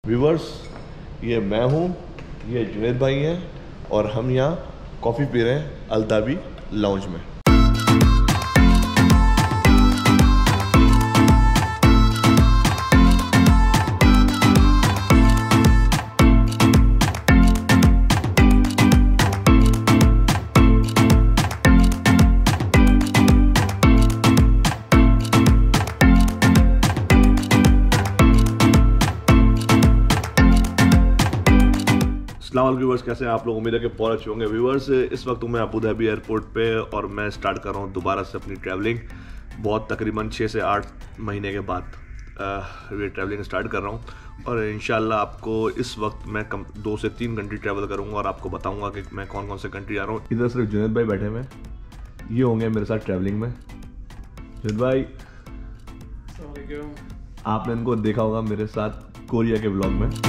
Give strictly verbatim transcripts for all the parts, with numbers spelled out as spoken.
Viewers, ये मैं हूँ, ये जुनैद भाई हैं और हम यहाँ कॉफ़ी पी रहे हैं अल्ताबी लाउंज में। अस्सलाम वालेकुम व्यूवर्स, कैसे हैं आप लोग? उम्मीद है कि बहुत अच्छे होंगे। व्यूवर्स, इस वक्त मैं अबू धाबी एयरपोर्ट पे और मैं स्टार्ट कर रहा हूँ दोबारा से अपनी ट्रैवलिंग। बहुत तकरीबन छः से आठ महीने के बाद ये ट्रैवलिंग स्टार्ट कर रहा हूँ और इंशाल्लाह आपको इस वक्त मैं कम दो से तीन कंट्री ट्रैवल करूँगा और आपको बताऊँगा कि मैं कौन कौन से कंट्री आ रहा हूँ। इधर सिर्फ जुनैद भाई बैठे हुए, ये होंगे मेरे साथ ट्रैवलिंग में। जुनैद भाई, आपने इनको देखा होगा मेरे साथ कोरिया के ब्लॉग में।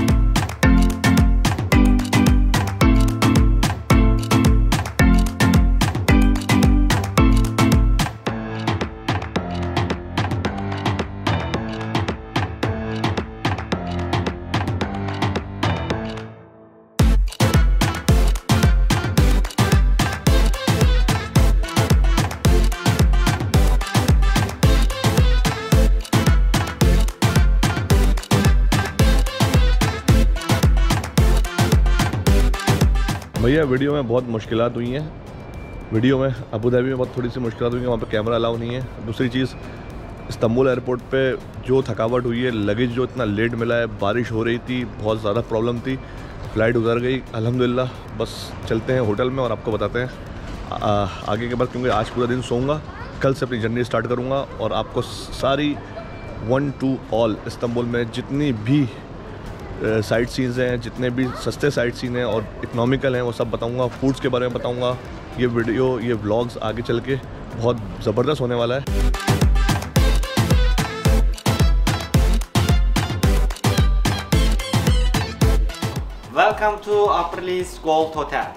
भैया, वीडियो में बहुत मुश्किलात हुई हैं। वीडियो में अबू धाबी में बहुत थोड़ी सी मुश्किलात हुई हैं, वहाँ पे कैमरा अलाउ नहीं है। दूसरी चीज़, इस्तांबुल एयरपोर्ट पे जो थकावट हुई है, लगेज जो इतना लेट मिला है, बारिश हो रही थी, बहुत ज़्यादा प्रॉब्लम थी, फ़्लाइट गुजर गई अल्हम्दुलिल्लाह। बस चलते हैं होटल में और आपको बताते हैं आ, आगे के बाद, क्योंकि आज पूरा दिन सोऊंगा, कल से अपनी जर्नी स्टार्ट करूँगा और आपको सारी वन टू ऑल इस्तांबुल में जितनी भी साइट सीन्स हैं, जितने भी सस्ते साइट सीन हैं और इकोनॉमिकल हैं, वो सब बताऊंगा। फूड्स के बारे में बताऊंगा। ये वीडियो, ये व्लॉग्स आगे चल के बहुत ज़बरदस्त होने वाला है। वेलकम टू अपरलीस गोल्ड होटल।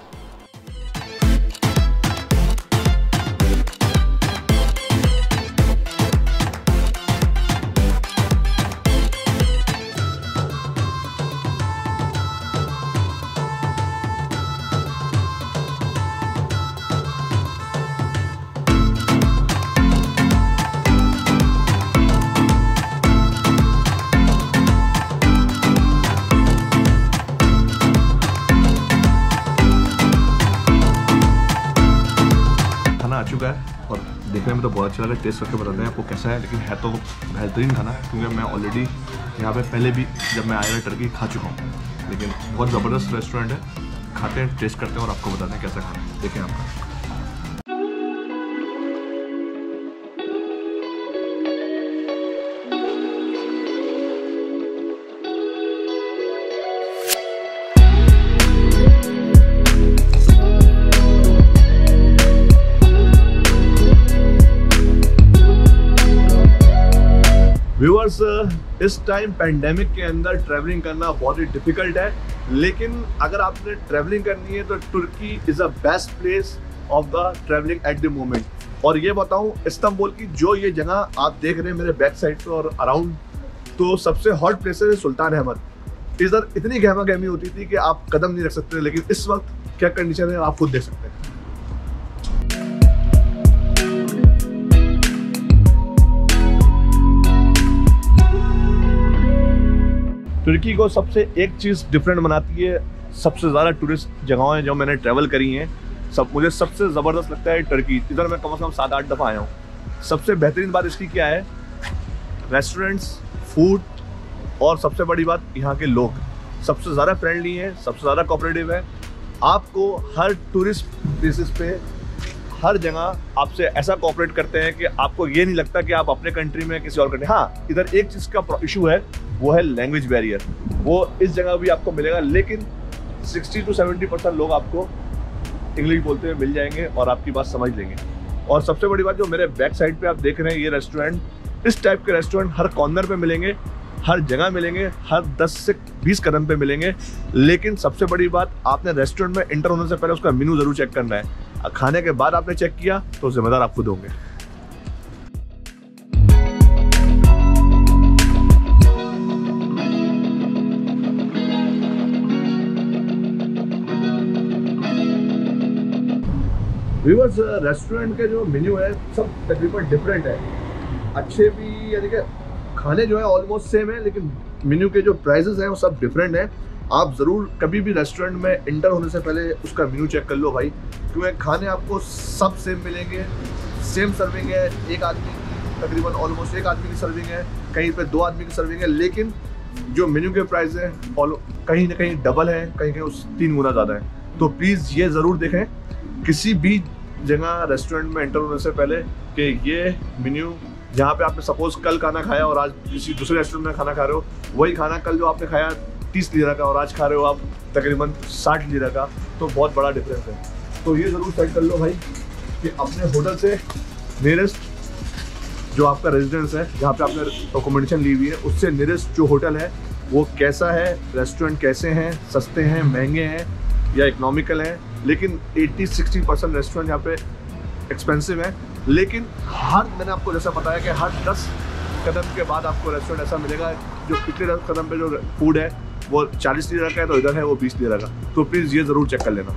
आ चुका है और देखने में तो बहुत अच्छा लगा। टेस्ट करके बताते हैं आपको कैसा है, लेकिन है तो बेहतरीन खाना, क्योंकि मैं ऑलरेडी यहाँ पे पहले भी जब मैं आया टर्की खा चुका हूँ। लेकिन बहुत ज़बरदस्त रेस्टोरेंट है, खाते हैं, टेस्ट करते हैं और आपको बताते हैं कैसा खाना है। देखें आपका। व्यूअर्स, इस टाइम पेंडेमिक के अंदर ट्रैवलिंग करना बहुत ही डिफिकल्ट है, लेकिन अगर आपने ट्रैवलिंग करनी है तो तुर्की is a best place of the travelling at the moment. और ये बताऊं, इस्तांबुल की जो ये जगह आप देख रहे हैं मेरे बैक साइड पे और अराउंड, तो सबसे हॉट प्लेसेस है सुल्तान अहमद। इधर इतनी गहमा गहमी होती थी कि आप कदम नहीं रख सकते, लेकिन इस वक्त क्या कंडीशन है आप खुद देख सकते हैं। तुर्की को सबसे एक चीज़ डिफरेंट बनाती है, सबसे ज़्यादा टूरिस्ट जगहें जो मैंने ट्रैवल करी हैं, सब मुझे सबसे ज़बरदस्त लगता है टर्की। इधर मैं कम से कम सात आठ दफ़ा आया हूँ। सबसे बेहतरीन बात इसकी क्या है? रेस्टोरेंट्स, फूड और सबसे बड़ी बात यहाँ के लोग सबसे ज़्यादा फ्रेंडली हैं, सबसे ज़्यादा कोऑपरेटिव है। आपको हर टूरिस्ट प्लेसेस पे हर जगह आपसे ऐसा कोऑपरेट करते हैं कि आपको ये नहीं लगता कि आप अपने कंट्री में किसी और कंट्री। हाँ, इधर एक चीज़ का इशू है, वो है लैंग्वेज बैरियर। वो इस जगह भी आपको मिलेगा, लेकिन साठ टू सत्तर परसेंट लोग आपको इंग्लिश बोलते हुए मिल जाएंगे और आपकी बात समझ लेंगे। और सबसे बड़ी बात, जो मेरे बैक साइड पे आप देख रहे हैं ये रेस्टोरेंट, इस टाइप के रेस्टोरेंट हर कॉर्नर पे मिलेंगे, हर जगह मिलेंगे, हर दस से बीस कदम पे मिलेंगे। लेकिन सबसे बड़ी बात, आपने रेस्टोरेंट में एंटर होने से पहले उसका मेनू जरूर चेक करना है। खाने के बाद आपने चेक किया तो जिम्मेदार आप खुद होंगे। व्यूअर्स, रेस्टोरेंट के जो मेन्यू है सब तकरीबन डिफरेंट है, अच्छे भी यानी कि खाने जो है ऑलमोस्ट सेम है, लेकिन मेन्यू के जो प्राइसेस हैं वो सब डिफरेंट है। आप ज़रूर कभी भी रेस्टोरेंट में इंटर होने से पहले उसका मेन्यू चेक कर लो भाई, क्योंकि खाने आपको सब सेम मिलेंगे, सेम सर्विंग है, एक आदमी की तकरीबन ऑलमोस्ट एक आदमी की सर्विंग है, कहीं पे दो आदमी की सर्विंग है, लेकिन जो मेन्यू के प्राइस हैं कहीं ना कहीं डबल है, कहीं कहीं उस तीन गुना ज़्यादा है। तो प्लीज़ ये ज़रूर देखें किसी भी जगह रेस्टोरेंट में एंटर होने से पहले कि ये मेन्यू जहाँ पे आपने सपोज कल खाना खाया और आज किसी दूसरे रेस्टोरेंट में खाना खा रहे हो, वही खाना कल जो आपने खाया तीस लीरा का और आज खा रहे हो आप तकरीबन साठ लीरा का, तो बहुत बड़ा डिफरेंस है। तो ये ज़रूर सेट कर लो भाई कि अपने होटल से नियरेस्ट जो आपका रेजिडेंस है, जहाँ पे आपने अकोमोडेशन ली हुई है, उससे नियरेस्ट जो होटल है वो कैसा है, रेस्टोरेंट कैसे हैं, सस्ते हैं, महंगे हैं या इकोनॉमिकल हैं। लेकिन अस्सी साठ परसेंट रेस्टोरेंट यहाँ पे एक्सपेंसिव है, लेकिन हर मैंने आपको जैसा बताया कि हर दस कदम के बाद आपको रेस्टोरेंट ऐसा मिलेगा जो पिछले दस कदम पे जो फूड है वो चालीस लीरा का है, तो इधर है वो बीस लीरा का। तो प्लीज़ ये ज़रूर चेक कर लेना।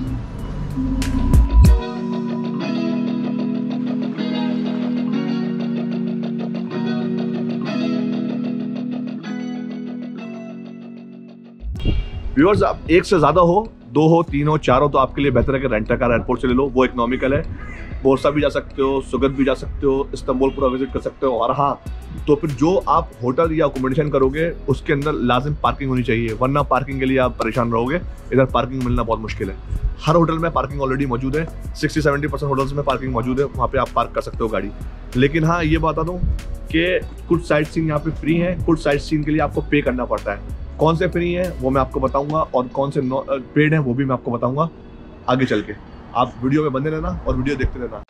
व्यूअर्स, आप एक से ज़्यादा हो, दो हो, तीन हो, चार हो, तो आपके लिए बेहतर है कि रेंट कार एयरपोर्ट से ले लो, वो इकोनॉमिकल है। बोरसा भी जा सकते हो, सुगत भी जा सकते हो, इस्तांबुल पूरा विजिट कर सकते हो। और हाँ, तो फिर जो आप होटल या अकोमोडेशन करोगे उसके अंदर लाजिम पार्किंग होनी चाहिए, वरना पार्किंग के लिए आप परेशान रहोगे। इधर पार्किंग मिलना बहुत मुश्किल है। हर होटल में पार्किंग ऑलरेडी मौजूद है, सिक्सटी सेवेंटी परसेंट होटल्स में पार्किंग मौजूद है, वहाँ पे आप पार्क कर सकते हो गाड़ी। लेकिन हाँ, ये बता दूँ कि कुछ साइट सीन यहाँ पे फ्री हैं, कुछ साइट सीन के लिए आपको पे करना पड़ता है। कौन से फ्री हैं वो मैं आपको बताऊंगा और कौन से पेड हैं वो भी मैं आपको बताऊंगा आगे चल के। आप वीडियो में बने रहना और वीडियो देखते रहना।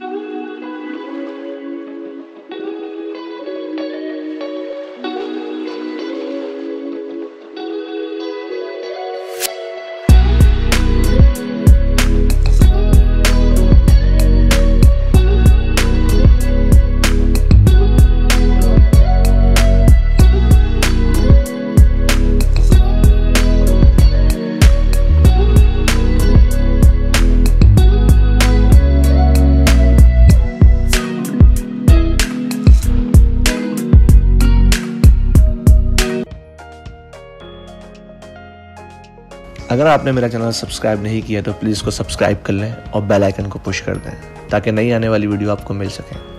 अगर आपने मेरा चैनल सब्सक्राइब नहीं किया तो प्लीज़ को सब्सक्राइब कर लें और बेल आइकन को पुश कर दें ताकि नई आने वाली वीडियो आपको मिल सके।